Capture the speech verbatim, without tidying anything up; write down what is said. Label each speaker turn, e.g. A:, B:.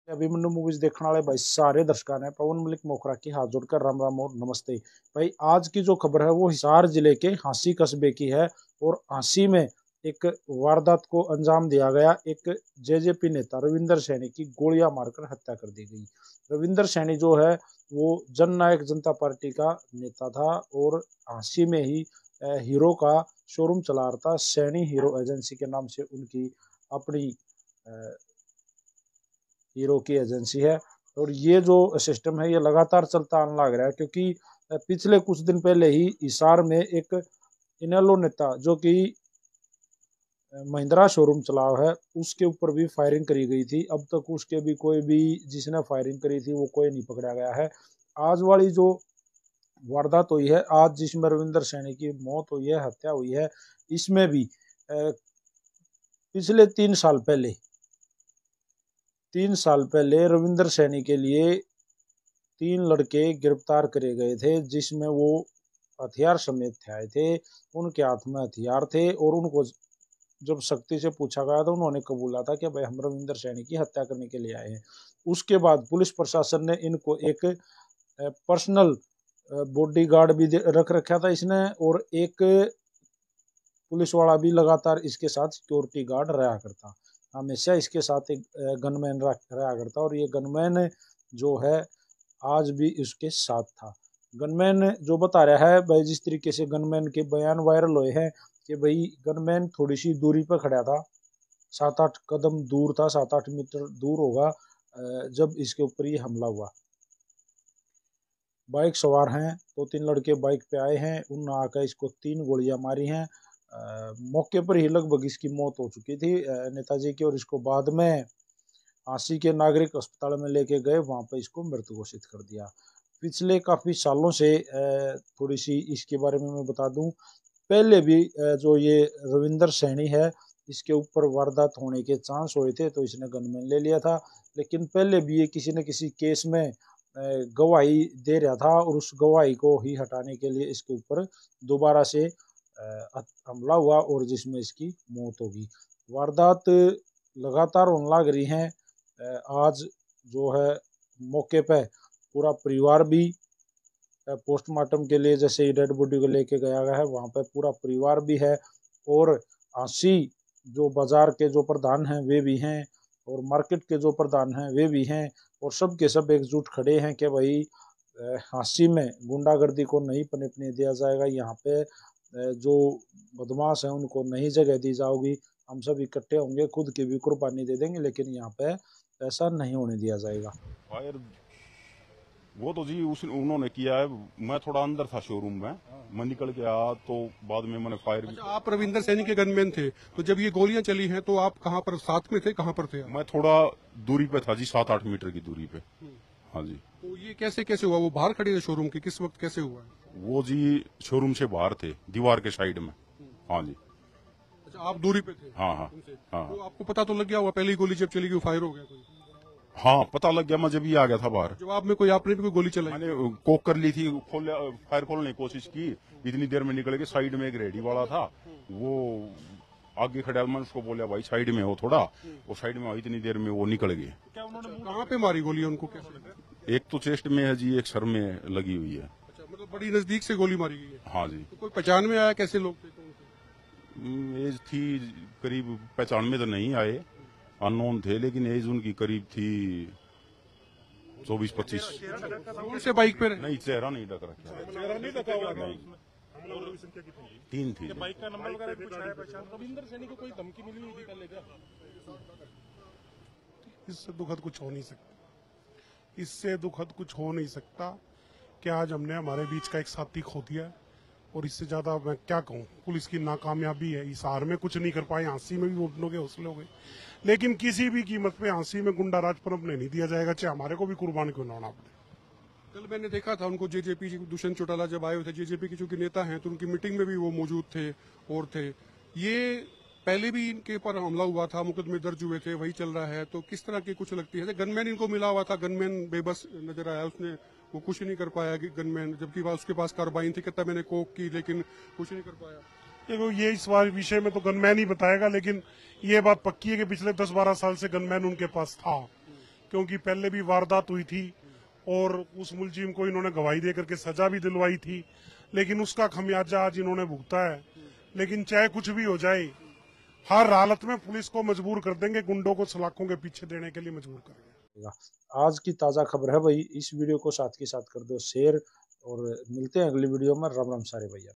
A: Abhimanyu movies देखने वाले भाई सारे दर्शकों ने पवन मलिक मोखरा की हाथ जोड़कर राम राम और नमस्ते। भाई आज की जो खबर है वो हिसार जिले के हांसी कस्बे की है और हांसी में एक वारदात को अंजाम दिया गया। एक जेजेपी नेता रविंदर सैनी की गोलियां मारकर हत्या कर दी गई। रविंदर सैनी जो है वो जननायक जनता पार्टी का नेता था और हांसी में ही हीरो का शोरूम चला रहा था। सैनी हीरो एजेंसी के नाम से उनकी अपनी हीरो की एजेंसी है और ये जो सिस्टम है ये लगातार चलता आने लग रहा है, क्योंकि पिछले कुछ दिन पहले ही हिसार में एक इनेलो नेता जो कि महिंद्रा शोरूम चलाओ है उसके ऊपर भी फायरिंग करी गई थी। अब तक उसके भी कोई भी जिसने फायरिंग करी थी वो कोई नहीं पकड़ा गया है। आज वाली जो वारदात हुई है, आज जिसमें रविंदर सैनी की मौत हुई है, हत्या हुई है, इसमें भी पिछले तीन साल पहले तीन साल पहले रविंदर सैनी के लिए तीन लड़के गिरफ्तार करे गए थे, जिसमें वो हथियार समेत आए थे। उनके हाथ में हथियार थे और उनको जब सख्ती से पूछा गया तो उन्होंने कबूला था कि भाई हम रविंदर सैनी की हत्या करने के लिए आए हैं। उसके बाद पुलिस प्रशासन ने इनको एक पर्सनल बॉडीगार्ड भी रख रखा था इसने, और एक पुलिस वाला भी लगातार इसके साथ सिक्योरिटी गार्ड रहा करता, हमेशा इसके साथ एक गनमैन रहा करता और ये गनमैन जो है आज भी इसके साथ था। गनमैन जो बता रहा है भाई, जिस तरीके से गनमैन के बयान वायरल हुए हैं कि भाई गनमैन थोड़ी सी दूरी पर खड़ा था, सात आठ कदम दूर था, सात आठ मीटर दूर होगा जब इसके ऊपर ये हमला हुआ। बाइक सवार हैं तो तीन लड़के बाइक पे आए हैं, उन आकर इसको तीन गोलियां मारी हैं। आ, मौके पर ही लगभग इसकी मौत हो चुकी थी नेताजी की, और इसको बाद में हांसी के नागरिक अस्पताल में लेके गए, वहां पर इसको मृत घोषित कर दिया। पिछले काफी सालों से थोड़ी सी इसके बारे में मैं बता दूं, पहले भी जो ये रविंदर सैनी है इसके ऊपर वारदात होने के चांस हुए थे तो इसने गनमैन ले लिया था, लेकिन पहले भी ये किसी न किसी केस में गवाही दे रहा था और उस गवाही को ही हटाने के लिए इसके ऊपर दोबारा से हमला हुआ और जिसमें इसकी मौत होगी। वारदात लगातार होने लग रही हैं। आज जो है मौके पे पूरा परिवार भी पोस्टमार्टम के लिए, जैसे ही डेड बॉडी को लेके गया गया है वहाँ पे पूरा परिवार भी है, और हांसी जो बाजार के जो प्रधान हैं वे भी हैं और मार्केट के जो प्रधान हैं वे भी हैं, और सब के सब एकजुट खड़े हैं कि भाई हांसी में गुंडागर्दी को नहीं पनपने दिया जाएगा, यहाँ पे जो बदमाश हैं उनको नहीं जगह दी जाएगी, हम सब इकट्ठे होंगे, खुद की भी कुर्बानी दे देंगे, लेकिन यहाँ पे ऐसा नहीं होने दिया जाएगा।
B: वो तो जी उस उन्होंने किया है, मैं थोड़ा अंदर था शोरूम में, मैं निकल के आया तो बाद में मैंने फायर
C: अच्छा, आप रविंदर सैनी के गनमैन थे, तो जब ये गोलियां चली हैं तो आप कहाँ पर साथ में थे, कहाँ पर थे?
B: मैं थोड़ा दूरी पे था जी, सात आठ मीटर की दूरी पे। हाँ जी।
C: तो ये कैसे कैसे हुआ? वो बाहर खड़े थे शोरूम के, किस वक्त कैसे हुआ?
B: वो जी शोरूम से बाहर थे, दीवार के साइड में। हाँ जी।
C: अच्छा, आप दूरी पे थे?
B: हाँ हाँ हाँ।
C: तो आपको पता तो लग गया हुआ पहली गोली जब चली गई फायर हो गया कोई?
B: हाँ पता लग गया, मैं जब ही आ गया था बाहर।
C: जवाब में कोई आपने भी कोई गोली चलाई?
B: मैंने कोक कर ली थी, खोल फायर खोलने की कोशिश की, इतनी देर में निकल के साइड में एक रेडी वाला था, वो आगे खड़ा, मैं उसको बोला भाई साइड में हो थोड़ा, वो साइड में हो, इतनी देर में वो निकल गए।
C: क्या उन्होंने कहाँ पे मारी गोली? उनको कैसे लगा?
B: एक तो चेस्ट में है जी, एक सर में लगी हुई है।
C: अच्छा, मतलब बड़ी नजदीक से गोली मारी गई है?
B: हाँ जी।
C: तो कोई पहचान में आया कैसे लोग थे?
B: एज थी करीब, पहचान में तो नहीं आए, अननोन थे, लेकिन एज उनकी करीब थी चौबीस पच्चीस।
C: कौन से बाइक पे?
B: नहीं, चेहरा नहीं ढक रखा,
C: चेहरा नहीं ढका हुआ।
B: तीन थी।
C: बाइक का नंबर वगैरह कुछ है पहचान? रविंदर सैनी को कोई धमकी मिली हुई थी पहले क्या?
D: इससे दुखद कुछ हो नहीं सकता, इससे दुखद कुछ हो नहीं सकता कि आज हमने हमारे बीच का एक साथी खो दिया, और इससे ज्यादा मैं क्या कहूँ। पुलिस की नाकामयाबी है, हिसार में कुछ नहीं कर पाए, हांसी में भी वोटों के हौसले हो गए, लेकिन किसी भी कीमत पे हांसी में गुंडा राज पनपने नहीं दिया जाएगा, चाहे हमारे को भी कुर्बान क्यों ना होना पड़े।
C: कल मैंने देखा था उनको, जेजेपी दुष्यंत चौटाला जब आए हुए थे, जेजेपी के चूंकि नेता हैं तो उनकी मीटिंग में भी वो मौजूद थे और थे। ये पहले भी इनके पर हमला हुआ था, मुकदमे दर्ज हुए थे, वही चल रहा है, तो किस तरह की कुछ लगती है? गनमैन इनको मिला हुआ था, गनमैन बेबस नजर आया, उसने वो कुछ नहीं कर पाया कि गनमैन, जबकि उसके पास कार्बाइन थी, कहता मैंने कोक की, लेकिन कुछ नहीं कर पाया।
D: देखो ये इस बार विषय में तो गनमैन ही बताएगा, लेकिन ये बात पक्की है कि पिछले दस बारह साल से गनमैन उनके पास था, क्योंकि पहले भी वारदात हुई थी और उस मुलजिम को इन्होंने गवाही दे करके सजा भी दिलवाई थी, लेकिन उसका खमियाजा आज इन्होंने भुगता है। लेकिन चाहे कुछ भी हो जाए, हर हालत में पुलिस को मजबूर कर देंगे, गुंडों को सलाखों के पीछे देने के लिए मजबूर करेंगे।
A: आज की ताज़ा खबर है भाई, इस वीडियो को साथ के साथ कर दो शेयर और मिलते हैं अगली वीडियो में। राम राम सारे भैया।